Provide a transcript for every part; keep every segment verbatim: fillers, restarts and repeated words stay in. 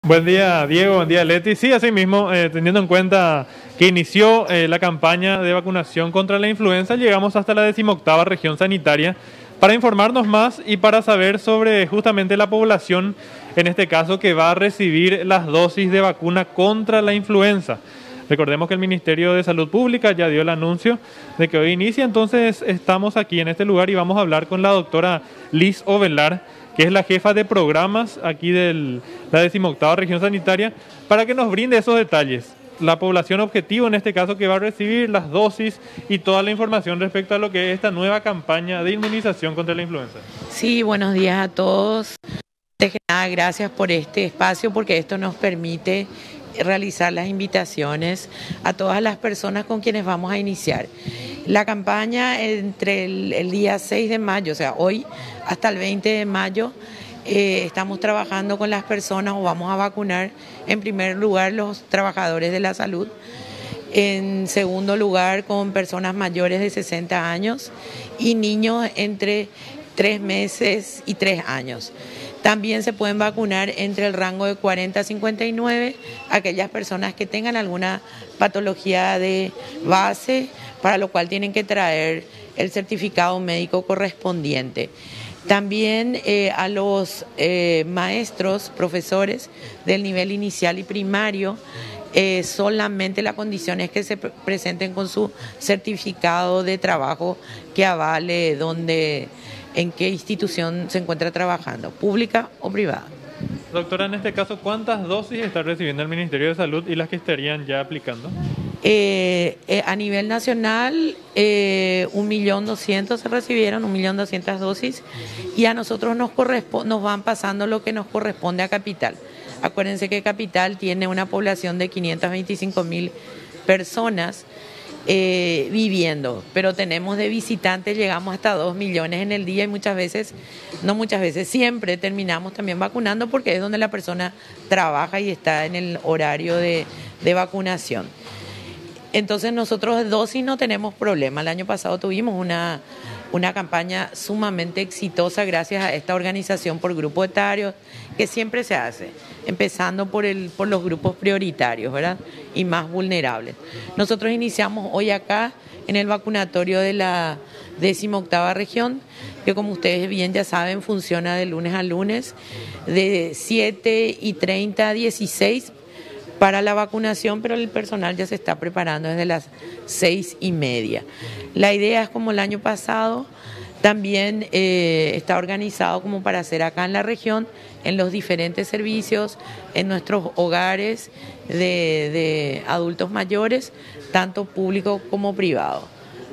Buen día, Diego. Buen día, Leti. Sí, así mismo, eh, teniendo en cuenta que inició eh, la campaña de vacunación contra la influenza, llegamos hasta la decimoctava región sanitaria para informarnos más y para saber sobre justamente la población, en este caso, que va a recibir las dosis de vacuna contra la influenza. Recordemos que el Ministerio de Salud Pública ya dio el anuncio de que hoy inicia, entonces estamos aquí en este lugar y vamos a hablar con la doctora Liz Ovelar, que es la jefa de programas aquí de la decimoctava región sanitaria, para que nos brinde esos detalles. La población objetivo, en este caso, que va a recibir las dosis y toda la información respecto a lo que es esta nueva campaña de inmunización contra la influenza. Sí, buenos días a todos. Antes que nada, gracias por este espacio, porque esto nos permite realizar las invitaciones a todas las personas con quienes vamos a iniciar. La campaña entre el, el día seis de mayo, o sea, hoy hasta el veinte de mayo, eh, estamos trabajando con las personas o vamos a vacunar, en primer lugar, los trabajadores de la salud, en segundo lugar, con personas mayores de sesenta años y niños entre tres meses y tres años. También se pueden vacunar entre el rango de cuarenta a cincuenta y nueve aquellas personas que tengan alguna patología de base, para lo cual tienen que traer el certificado médico correspondiente. También eh, a los eh, maestros, profesores del nivel inicial y primario, eh, solamente la condición es que se pre- presenten con su certificado de trabajo que avale dónde, en qué institución se encuentra trabajando, pública o privada. Doctora, en este caso, ¿cuántas dosis está recibiendo el Ministerio de Salud y las que estarían ya aplicando? Eh, eh, a nivel nacional, eh, un millón doscientos se recibieron, un millón doscientas dosis, y a nosotros nos, correspo- nos van pasando lo que nos corresponde a Capital. Acuérdense que Capital tiene una población de quinientas veinticinco mil personas eh, viviendo, pero tenemos de visitantes, llegamos hasta dos millones en el día y muchas veces, no muchas veces, siempre terminamos también vacunando porque es donde la persona trabaja y está en el horario de, de vacunación. Entonces nosotros de dosis no tenemos problema. El año pasado tuvimos una, una campaña sumamente exitosa gracias a esta organización por grupo etario que siempre se hace, empezando por, el, por los grupos prioritarios, ¿verdad? Y más vulnerables. Nosotros iniciamos hoy acá en el vacunatorio de la decimoctava región, que como ustedes bien ya saben funciona de lunes a lunes, de siete y treinta a dieciséis para la vacunación, pero el personal ya se está preparando desde las seis y media. La idea es, como el año pasado, también eh, está organizado como para hacer acá en la región, en los diferentes servicios, en nuestros hogares de, de adultos mayores, tanto público como privado,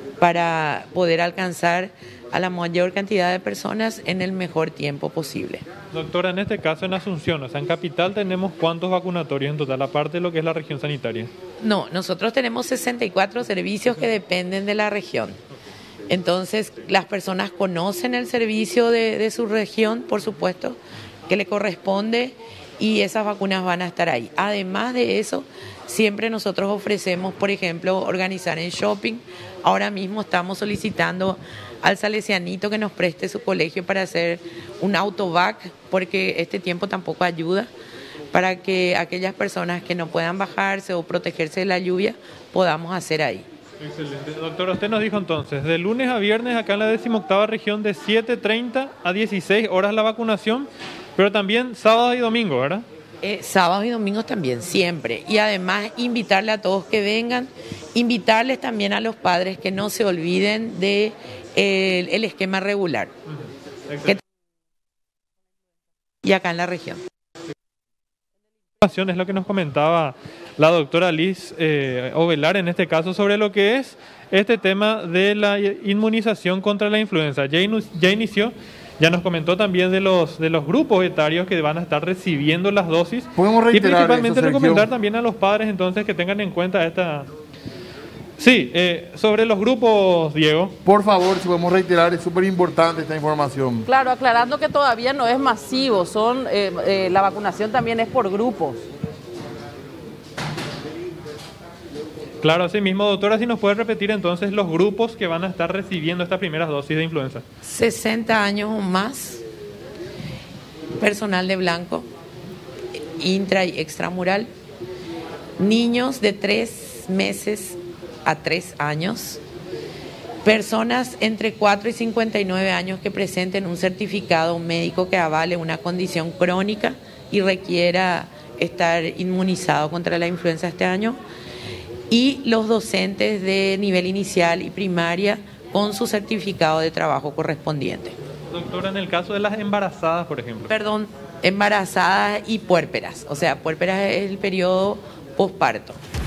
para poder alcanzar a la mayor cantidad de personas en el mejor tiempo posible. Doctora, en este caso en Asunción, o sea, en Capital, ¿tenemos cuántos vacunatorios en total, aparte de lo que es la región sanitaria? No, nosotros tenemos sesenta y cuatro servicios que dependen de la región. Entonces, las personas conocen el servicio de, de su región, por supuesto, que le corresponde, y esas vacunas van a estar ahí. Además de eso, siempre nosotros ofrecemos, por ejemplo, organizar en shopping. Ahora mismo estamos solicitando al salesianito que nos preste su colegio para hacer un autovac, porque este tiempo tampoco ayuda, para que aquellas personas que no puedan bajarse o protegerse de la lluvia podamos hacer ahí. Excelente. Doctora, usted nos dijo entonces, de lunes a viernes acá en la decimoctava región de siete treinta a dieciséis horas la vacunación, pero también sábado y domingo, ¿verdad? Eh, sábados y domingos también, siempre. Y además invitarle a todos que vengan, invitarles también a los padres que no se olviden de eh, el esquema regular. Uh-huh. Que... Y acá en la región. Es lo que nos comentaba la doctora Liz eh, Ovelar, en este caso, sobre lo que es este tema de la inmunización contra la influenza. Ya, inu- ya inició. Ya nos comentó también de los de los grupos etarios que van a estar recibiendo las dosis. Podemos reiterar y principalmente eso, recomendar también a los padres entonces que tengan en cuenta esta... Sí, eh, sobre los grupos, Diego. Por favor, si podemos reiterar, es súper importante esta información. Claro, aclarando que todavía no es masivo, son eh, eh, la vacunación también es por grupos. Claro, así mismo, doctora, si nos puede repetir entonces los grupos que van a estar recibiendo estas primeras dosis de influenza. sesenta años o más, personal de blanco, intra y extramural, niños de tres meses a tres años, personas entre cuatro y cincuenta y nueve años que presenten un certificado médico que avale una condición crónica y requiera estar inmunizado contra la influenza este año, y los docentes de nivel inicial y primaria con su certificado de trabajo correspondiente. Doctora, en el caso de las embarazadas, por ejemplo. Perdón, embarazadas y puérperas, o sea, puérperas es el periodo posparto.